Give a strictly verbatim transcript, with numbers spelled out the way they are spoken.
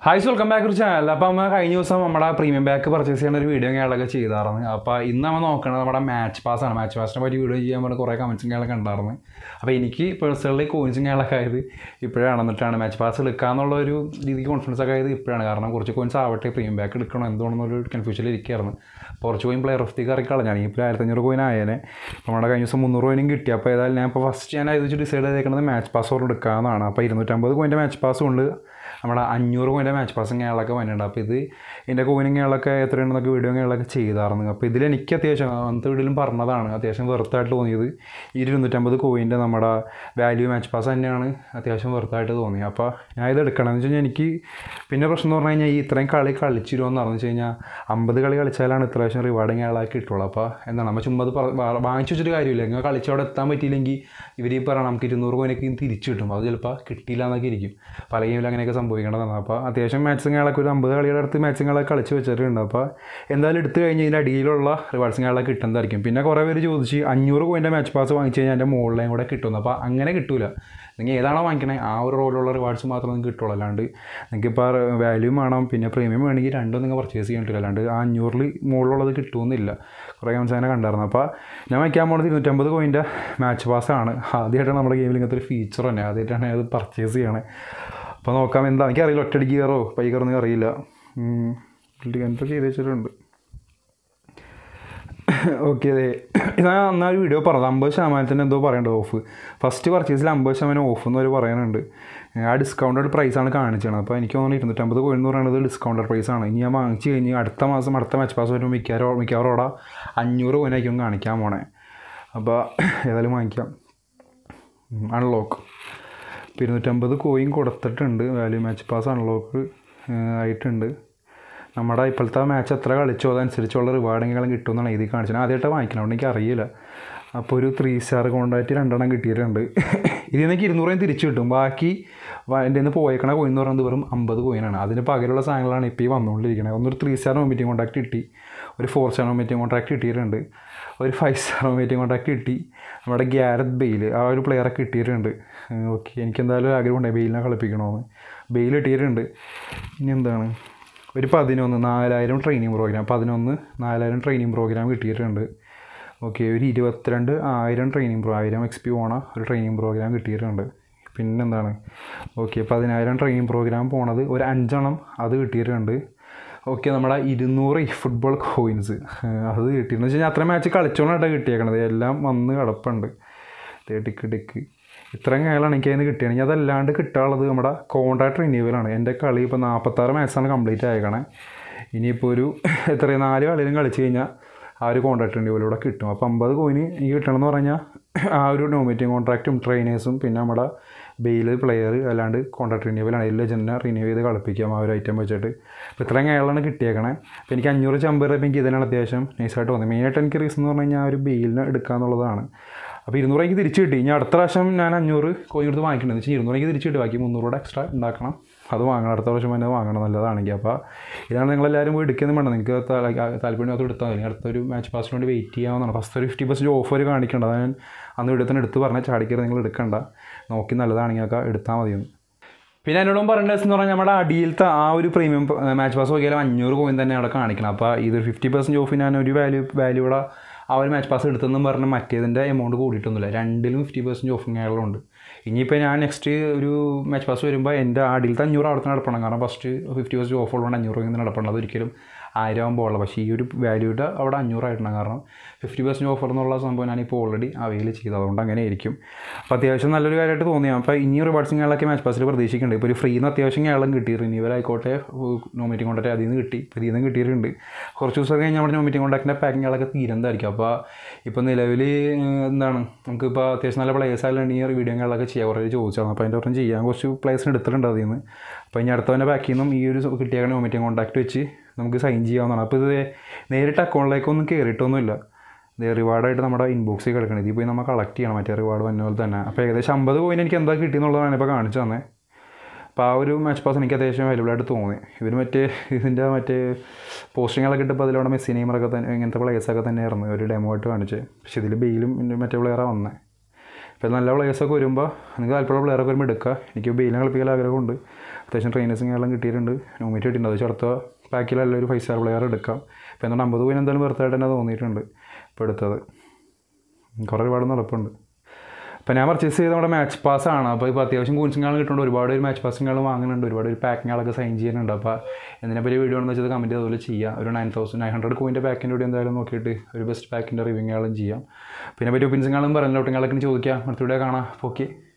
Hi welcome back to channel. അപ്പോൾ നമ്മൾ കഴിഞ്ഞ ദിവസം നമ്മുടെ പ്രീമിയം ബാക്ക് പർച്ചേസ് ചെയ്യുന്ന ഒരു വീഡിയോ ഞങ്ങളൊക്കെ ചെയ്തായിരുന്നു. അപ്പോൾ ഇന്ന് നമ്മൾ നോക്കുന്നത് നമ്മുടെ മാച്ച് പാസ്സാണ്. മാച്ച് പാസിനെ പറ്റി വീഡിയോ ചെയ്യാൻ വേണ്ടി കുറേ കമൻസും ഞങ്ങളൊക്കെ ഉണ്ടായിരുന്നു. അപ്പോൾ എനിക്ക് പേഴ്സണലി കോയിൻസും ഞങ്ങളൊക്കെ ആയത് ഇപ്പോഴാണ്. എന്നിട്ടാണ് മാച്ച് പാസ് എടുക്കാമെന്നുള്ള ഒരു രീതിക്ക് കോൺഫിഡൻസ് ഒക്കെ ആയത് ഇപ്പോഴാണ്. കാരണം കുറച്ച് കോയിൻസ് ആവട്ടെ, പ്രീമിയം ബാക്ക് എടുക്കണം എന്തുകൊണ്ടെന്നൊരു കൺഫ്യൂഷനിൽ ഇരിക്കുകയായിരുന്നു. കുറച്ച് കോയിൻ പ്ലെയർ ഓഫ് ദി കറി കളഞ്ഞാണ്. ഇപ്പോൾ ആയിരത്തഞ്ഞൂറ് കോയിൻ ആയേനെ. നമ്മുടെ കഴിഞ്ഞ ദിവസം മുന്നൂറ് കോയിനും കിട്ടി. അപ്പോൾ ഏതായാലും ഞാൻ ഇപ്പോൾ ഫസ്റ്റ് ഞാൻ ഇത് വെച്ച് ഡിസൈഡ് ചെയ്തേക്കുന്നത് മാച്ച് പാസ് ഓർഡർ എടുക്കാമെന്നാണ്. അപ്പോൾ ഇരുന്നൂറ്റമ്പത് കോയിൻ്റെ മാച്ച് പാസ്സും ഉണ്ട്, നമ്മുടെ അഞ്ഞൂറ് കോയിൻ്റെ മാച്ച് പാസും ഞങ്ങളൊക്കെ വന്നിട്ടുണ്ട്. അപ്പോൾ ഇത് എൻ്റെ കോയിനും ഞങ്ങളൊക്കെ എത്രയുണ്ടെന്നൊക്കെ വീഡിയോ ഞങ്ങളൊക്കെ ചെയ്തായിരുന്നു. അപ്പോൾ ഇതിലെനിക്ക് അത്യാവശ്യം അന്നത്തെ വീഡിയോയിലും പറഞ്ഞതാണ് അത്യാവശ്യം വെറുത്തായിട്ട് തോന്നിയത് ഈ ഇരുന്നൂറ്റമ്പത് കോയിൻ്റെ നമ്മുടെ വാല്യൂ മാച്ച് പാസ് തന്നെയാണ് അത്യാവശ്യം വെറുത്തായിട്ട് തോന്നിയത്. അപ്പോൾ ഞാൻ ഇത് എടുക്കണമെന്ന് വെച്ച് കഴിഞ്ഞാൽ എനിക്ക് പിന്നെ പ്രശ്നം എന്ന് പറഞ്ഞു കഴിഞ്ഞാൽ ഈ ഇത്രയും കളി കളിച്ചിരുമെന്ന് പറഞ്ഞു വെച്ച് കഴിഞ്ഞാൽ അമ്പത് കളി കളിച്ചാലാണ് ഇത്രാവശ്യം റിവാർഡ് ഞങ്ങളാക്കി കിട്ടുള്ളൂ. അപ്പോൾ എന്താണ് നമ്മൾ ചുമ്മാ വാങ്ങിച്ചു വെച്ചിട്ട് കാര്യമില്ല. നിങ്ങൾ കളിച്ച് അവിടെ എത്താൻ പറ്റിയില്ലെങ്കിൽ ഇവർ ഈ പറഞ്ഞാൽ നമുക്ക് ഇരുന്നൂറ് കോയിനൊക്കെ തിരിച്ചു കിട്ടും. അത് ചിലപ്പോൾ കിട്ടിയില്ല എന്നൊക്കെ ഇരിക്കും. പല ഗെയിമിൽ അങ്ങനെയൊക്കെ സംഭവിക്കേണ്ടതാണ്. അപ്പോൾ അത്യാവശ്യം മാച്ചിങ്ങുകളൊക്കെ ഒരു അമ്പത് കളിയുടെ അടുത്ത് മാച്ചിങ്ങുകളൊക്കെ കളിച്ച് വെച്ചിട്ടുണ്ട്. അപ്പോൾ എന്തായാലും എടുത്തു കഴിഞ്ഞ് ഇതിൻ്റെ അടിയിലുള്ള റിവാർഡ്സുകളൊക്കെ കിട്ടുന്നതായിരിക്കും. പിന്നെ കുറേ പേര് ചോദിച്ച് അഞ്ഞൂറ് കോയിൻ്റെ മാച്ച് പാസ് വാങ്ങിച്ച് കഴിഞ്ഞാൽ എൻ്റെ മുകളിലേയും കൂടെ കിട്ടുന്നു. അപ്പോൾ അങ്ങനെ കിട്ടില്ല. നിങ്ങൾ ഏതാണോ വാങ്ങിക്കണേ ആ ഒരു റോളിലുള്ള റിവാർഡ്സ് മാത്രമേ നിങ്ങൾക്ക് കിട്ടുള്ളൂ. അല്ലാണ്ട് നിങ്ങൾക്ക് ഇപ്പോൾ വാല്യൂ വേണം പിന്നെ പ്രീമിയം വേണമെങ്കിൽ രണ്ടും നിങ്ങൾ പർച്ചേസ് ചെയ്യാൻ പറ്റില്ല. അല്ലാണ്ട് ആ അഞ്ഞൂറിൽ മുകളിലുള്ളത് കിട്ടുമെന്നില്ല. കുറേ കമൻസ് അങ്ങനെ കണ്ടായിരുന്നു. അപ്പോൾ ഞാൻ വയ്ക്കാൻ പോകുന്നത് ഇരുന്നൂറ്റമ്പത് കോയിൻ്റെ മാച്ച് പാസ്സാണ്. ആദ്യമായിട്ടാണ് നമ്മുടെ ഗെയിമിൽ ഇങ്ങനത്തെ ഒരു ഫീച്ചർ തന്നെ. ആദ്യമായിട്ടാണ് അത് പർച്ചേസ് ചെയ്യണേ. അപ്പോൾ നോക്കാം എന്താ. എനിക്കറിയില്ല ഒറ്റയടിക്ക് കയറോ പൈ കയറൊന്നും അറിയില്ല. എന്തൊക്കെ ചെയ്ത് വെച്ചിട്ടുണ്ട്. ഓക്കെ, അതെ ഞാൻ എന്നാൽ ഒരു വീഡിയോ പറഞ്ഞത് അമ്പത് ശതമാനത്തിന് എന്തോ പറയേണ്ടത് ഓഫ്. ഫസ്റ്റ് പർച്ചേസിൽ അമ്പത് ശതമാനം ഓഫ് എന്നൊരു പറയാനുണ്ട്. ആ ഡിസ്കൗണ്ടഡ് പ്രൈസാണ് കാണിച്ചത്. അപ്പോൾ എനിക്ക് തോന്നുന്നു ഇരുന്നൂറ്റമ്പത് കോയിൻ എന്ന് പറയുന്നത് ഡിസ്കൗണ്ടഡ് പ്രൈസാണ്. ഇനി ഞാൻ വാങ്ങിച്ച് കഴിഞ്ഞ് അടുത്ത മാസം അടുത്ത മാച്ച് പാസ് വരുമ്പോൾ മിക്കവാറും മിക്കവാറും അവിടെ അഞ്ഞൂറ് കോയിനായിരിക്കും കാണിക്കാൻ പോണേ. അപ്പോൾ ഏതായാലും വാങ്ങിക്കാം. അൺലോക്ക് ഇരുന്നൂറ്റമ്പത് കോയിൻ കൊടുത്തിട്ടുണ്ട്. വാല്യൂ മാച്ച് പാസ് അൺലോക്ക് ആയിട്ടുണ്ട്. നമ്മുടെ ഇപ്പോഴത്തെ മാച്ച് എത്ര കളിച്ചോ അതനുസരിച്ചുള്ള റിവാർഡെങ്കിലും കിട്ടുമെന്നാണ് എഴുതി കാണിച്ചത്. ആദ്യമായിട്ട് വാങ്ങിക്കണം, അതുകൊണ്ട് എനിക്ക് അറിയില്ല. അപ്പോൾ ഒരു ത്രീ സ്റ്റാർ കോണ്ടാക്റ്റ് രണ്ടെണ്ണം കിട്ടിയിട്ടുണ്ട്. ഇതിൽ നിന്നൊക്കെ ഇരുന്നൂറ് തിരിച്ചു കിട്ടും. ബാക്കി എൻ്റെ നിന്ന് പോയേക്കണ കോയിൻ എന്ന് പറയുന്നത് വെറും അമ്പത് കോയിനാണ്. അതിന് പകരമുള്ള സാധനങ്ങളാണ് ഇപ്പോൾ ഈ വന്നുകൊണ്ടിരിക്കുന്നത്. ഒന്നൊരു ത്രീ സ്റ്റാർ മീറ്റിംഗ് കോൺട്രാക്ട് കിട്ടി, ഒരു ഫോർ സ്റ്റാർ മീറ്റിംഗ് കോൺട്രാക്ട് കിട്ടിയിട്ടുണ്ട്, ഒരു ഫൈവ് സ്റ്റാർ മീറ്റിംഗ് കോൺട്രാക്ട് കിട്ടി. നമ്മുടെ ഗ്യാരത്ത് ബെയിൽ ആ ഒരു പ്ലെയറൊക്കെ കിട്ടിയിട്ടുണ്ട്. ഓക്കെ, എനിക്കെന്തായാലും ആഗ്രഹമുണ്ടായി ബെയിലിനെ കളിപ്പിക്കണമെന്ന്. ബെയിൽ കിട്ടിയിട്ടുണ്ട്. ഇനി എന്താണ്, ഒരു പതിനൊന്ന് നാലായിരം ട്രെയിനിങ് പ്രോഗ്രാം പതിനൊന്ന് നാലായിരം ട്രെയിനിങ് പ്രോഗ്രാം കിട്ടിയിട്ടുണ്ട്. ഓക്കെ, ഒരു ഇരുപത്തിരണ്ട് ആയിരം ട്രെയിനിങ് പ്രോ ആയിരം എക്സ് പി പോണ ഒരു ട്രെയിനിങ് പ്രോഗ്രാം കിട്ടിയിട്ടുണ്ട്. പിന്നെന്താണ്, ഓക്കെ പതിനായിരം ട്രെയിനിങ് പ്രോഗ്രാം പോണത് ഒരു അഞ്ചെണ്ണം അത് കിട്ടിയിട്ടുണ്ട്. ഓക്കെ, നമ്മുടെ ഇരുന്നൂറ് ഫുട്ബോൾ കോയിൻസ് അത് കിട്ടിയെന്ന് വെച്ച് കഴിഞ്ഞാൽ അത്ര മാച്ച് കളിച്ചോണ്ടാണ് കിട്ടിയേക്കണത്. എല്ലാം വന്ന് കിടപ്പുണ്ട്. ടിക്ക് ടിക്ക് ഇത്രയും കാര്യങ്ങളാണ് എനിക്ക് അതിന് കിട്ടിയാണെങ്കിൽ. അതല്ലാണ്ട് കിട്ടാനുള്ളത് നമ്മുടെ കോൺട്രാക്ട് റിന്യൂവലാണ്. എൻ്റെ കളി ഇപ്പോൾ നാൽപ്പത്താറ് മാച്ചാണ് കംപ്ലീറ്റ് ആയേക്കണേ. ഇനിയിപ്പോൾ ഒരു എത്രയും നാല് കളിയിലും കളിച്ച് കഴിഞ്ഞാൽ ആ ഒരു കോൺട്രാക്ട് റിന്യൂവലൂടെ കിട്ടും. അപ്പോൾ അമ്പത് കോയിന് എനിക്ക് കിട്ടണമെന്ന് പറഞ്ഞാൽ ആ ഒരു നോമിറ്റിംഗ് കോൺട്രാക്റ്റും ട്രെയിനേഴ്സും പിന്നെ നമ്മുടെ ബെയിൽ പ്ലെയർ അല്ലാണ്ട് കോൺട്രാക്ട് റിന്യൂവലാണ്. എല്ലാ ജെന്നെ റിന്യൂ ചെയ്ത് കളിപ്പിക്കാം ആ ഒരു ഐറ്റം വെച്ചിട്ട്. അപ്പോൾ ഇത്രയും കാര്യങ്ങളാണ് കിട്ടിയേക്കണേ. അപ്പോൾ എനിക്ക് അഞ്ഞൂറ് ചമ്പത് രൂപ എനിക്ക് ഇതിനാണ് അത്യാവശ്യം നൈസായിട്ട് തോന്നി. മെയിനായിട്ട് എനിക്ക് റീസൺ എന്ന് പറഞ്ഞു കഴിഞ്ഞാൽ ആ ഒരു ബെയിലിന് എടുക്കുക എന്നുള്ളതാണ്. അപ്പോൾ ഇരുന്നൂറ് എനിക്ക് തിരിച്ച് കിട്ടി. ഇനി അടുത്ത പ്രാവശ്യം ഞാൻ അഞ്ഞൂറ് കോയിൻ എടുത്ത് വാങ്ങിക്കണമെന്ന് വെച്ചാൽ ഇരുന്നൂറ് എനിക്ക് തിരിച്ച് കിട്ടി. ബാക്കി മുന്നൂറ് എക്സ്ട്രാ ഉണ്ടാക്കണം, അത് വാങ്ങണം. അടുത്ത പ്രാവശ്യം തന്നെ വാങ്ങണം നല്ലതാണെങ്കിൽ. അപ്പോൾ ഇതാണ് നിങ്ങളെല്ലാവരും പോയി എടുക്കുന്നത് വേണം. നിങ്ങൾക്ക് താല്പര്യമില്ലാത്ത എടുത്താൽ മതി. അടുത്തൊരു മാച്ച് പാസിന് വേണ്ടി വെയിറ്റ് ചെയ്യാവുന്നതാണ്. ഫസ്റ്റ് ഒരു ഫിഫ്റ്റി പെർസെൻറ്റ് ഓഫർ കാണിക്കേണ്ടത്. അത് ഞാൻ അന്ന് വീഡിയോ തന്നെ എടുത്ത് പറഞ്ഞാൽ ചാടിക്കറി നിങ്ങൾ എടുക്കണ്ട, നോക്കി നല്ലതാണെങ്കിൽ ഒക്കെ എടുത്താൽ മതിയെന്ന്. പിന്നെ എന്നോടും പറഞ്ഞത് എന്ന് പറഞ്ഞാൽ നമ്മുടെ അടിയിലത്തെ ആ ഒരു പ്രീമിയം മാച്ച് പാസ് നോക്കിയാലും അഞ്ഞൂറ് കോയിൻ തന്നെ അവിടെ കാണിക്കണം. അപ്പോൾ ഇതൊരു ഫിഫ്റ്റി പെർസെൻറ്റ് ഓഫ് ഞാൻ ഒരു വാല്യൂ വാല്യൂടെ ആ ഒരു മാച്ച് പാസ് എടുത്തെന്നും പറഞ്ഞാൽ മറ്റേതിൻ്റെ എമൗണ്ട് കൂടിയിട്ടൊന്നുമില്ല. രണ്ടിലും ഫിഫ്റ്റി പെർസെൻറ്റ് ഓഫും കാര്യങ്ങളുണ്ട്. ഇനിയിപ്പോൾ ഞാൻ നെക്സ്റ്റ് ഒരു മാച്ച് പാസ് വരുമ്പോൾ എൻ്റെ അടിയിലത്തെ അഞ്ഞൂറ് അവിടെ തന്നെ നടപ്പണം. കാരണം ഫസ്റ്റ് ഫിഫ്റ്റി പെർസെൻറ്റ് ഓഫ് ഉള്ളതുകൊണ്ട് അഞ്ഞൂറ് ഇങ്ങനെ നടപ്പണം. അതൊരിക്കലും ആയിരം ആകുമ്പോൾ ഉള്ളത്. പക്ഷേ ഈ ഒരു വാല്യൂയുടെ അവിടെ അഞ്ഞൂറായിട്ടാണ്. കാരണം ഫിഫ്റ്റി പെർസെൻറ്റ് ഓഫർ എന്നുള്ള സംഭവം ഞാനിപ്പോൾ ഓൾറെഡി അവൈൽ ചെയ്തത്, അതുകൊണ്ട് അങ്ങനെ ആയിരിക്കും. അപ്പോൾ അത്യാവശ്യം നല്ലൊരു കാര്യമായിട്ട് തോന്നിയാണ്. അപ്പോൾ ഇനി റിവാർഡ്സും കാര്യങ്ങളൊക്കെ മാച്ച് പാസിൽ പ്രതീക്ഷിക്കുന്നുണ്ട്. ഇപ്പോൾ ഒരു ഫ്രീ നിന്ന് അത്യാവശ്യം കേരളം കിട്ടി. റിന്യൂവൽ ആയിക്കോട്ടെ നോമിറ്റിംഗ് കോൺട്രാക്ട് അതിൽ നിന്ന് കിട്ടി, ഇപ്പോൾ ഇതിൽ നിന്ന് കിട്ടിയിട്ടുണ്ട്. കുറച്ച് ദിവസം കഴിഞ്ഞ് നമ്മുടെ നോമിറ്റിംഗ് കോൺട്രാക്റ്റിൻ്റെ പാക്കിങ്ങുകളൊക്കെ തീരുന്നതായിരിക്കും. അപ്പോൾ ഇപ്പോൾ നിലവിൽ എന്താണ് നമുക്കിപ്പോൾ അത്യാവശ്യം നല്ല പ്ലേയേഴ്സ് ആയാലും വീഡിയോ കാര്യങ്ങളൊക്കെ ചെയ്യാൻ കുറേ ചോദിച്ചാണ്. അപ്പോൾ അതിൻ്റെ ഒപ്പം ചെയ്യാൻ കുറച്ച് പ്ലേയേഴ്സിന് എടുത്തിട്ടുണ്ട് അതിൽ നിന്ന്. അപ്പോൾ ഇനി അടുത്തവൻ്റെ ബാക്കിൽ നിന്നും ഈ ഒരു കിട്ടിയ നോമിറ്റിംഗ് കോൺട്രാക്ട് വെച്ച് നമുക്ക് സൈൻ ചെയ്യാവുന്നതാണ്. അപ്പോൾ ഇത് നേരിട്ട് അക്കൗണ്ടിലേക്കൊന്നും കയറിയിട്ടൊന്നുമില്ല. ഇത് റിവാർഡായിട്ട് നമ്മുടെ ഇൻബോക്സിൽ കിടക്കണം. ഇതിൽ പോയി നമ്മൾ കളക്ട് ചെയ്യണം മറ്റേ റിവാർഡ് വന്ന പോലെ തന്നെ. അപ്പോൾ ഏകദേശം അമ്പത് കോയിൻ എനിക്ക് എന്താ കിട്ടിയെന്നുള്ളതാണ് ഇപ്പോൾ കാണിച്ചു തന്നെ. അപ്പോൾ ആ ഒരു മാച്ച് പാസ് എനിക്ക് അത്യാവശ്യം അവൈലബിളായിട്ട് തോന്നി. ഇവർ മറ്റേ ഇതിൻ്റെ മറ്റേ പോസ്റ്റിങ്ങുകളൊക്കെ ഇട്ടപ്പോൾ അതിലവിടെ മെസ്സി നെയ്മറൊക്കെ തന്നെ ഇങ്ങനത്തെ പ്ലേയേഴ്സൊക്കെ തന്നെയായിരുന്നു ഒരു ഡെമോ ആയിട്ട് കാണിച്ചത്. പക്ഷേ ഇതിൽ ബെയിലും മറ്റേ പ്ലെയറാണ് വന്നത്. അപ്പോൾ നല്ല പ്ലേയേഴ്സൊക്കെ വരുമ്പോൾ നിങ്ങൾക്ക് താല്പര്യമുള്ള പ്ലെയറൊക്കെ വരുമ്പോൾ എടുക്കുക. എനിക്ക് ബെയിലിനെ കളിപ്പിക്കാൻ ആഗ്രഹമുണ്ട്. അത്യാവശ്യം ട്രെയിനേഴ്സും എല്ലാം കിട്ടിയിട്ടുണ്ട്. നോമിനേറ്റ് കിട്ടിയിട്ടുണ്ട്. അത് വെച്ചാൽ അടുത്ത പാക്കിലല്ല ഒരു ഫൈവ് സ്റ്റാർ പ്ലെയർ എടുക്കാം. ഇപ്പോൾ എന്തുകൊണ്ട് അമ്പത് പോയിന് എന്തായാലും വെറുതായിട്ട് തന്നെ തോന്നിയിട്ടുണ്ട് ഇപ്പോൾ എടുത്തത്. കുറേ ഒരുപാട് നടപ്പുണ്ട്. അപ്പോൾ ഞാൻ പർച്ചേസ് ചെയ്ത് നമ്മുടെ മാച്ച് പാസ്സാണ്. അപ്പോൾ ഇപ്പോൾ അത്യാവശ്യം കോയിൻസുകളും കിട്ടുന്നുണ്ട്. ഒരുപാട് ഒരു മാച്ച് പാസിങ്ങളും വാങ്ങുന്നുണ്ട്. ഒരുപാട് ഒരു പാക്കിങ്ങുകളൊക്കെ സൈൻ ചെയ്യുന്നുണ്ട്. അപ്പോൾ ഇതിനെപ്പറ്റി വീഡിയോ എന്ന് വെച്ചാൽ കമൻറ്റ് അതുപോലെ ചെയ്യാം. ഒരു നയൻ തൗസൻഡ് നയൻ ഹൺഡ്രഡ് കോയിൻ്റെ പാക്കിൻ്റെ കൂടി എന്തായാലും നോക്കിയിട്ട് ഒരു ബെസ്റ്റ് പാക്കിൻ്റെ റിവ്യൂകളും ചെയ്യാം. പിന്നെ പറ്റി ഒപ്പീനിയൻസുകളും പറഞ്ഞ ലോട്ടുകളൊക്കെ ചോദിക്കാം. അടുത്ത വീഡിയോ കാണാം. ഓക്കെ.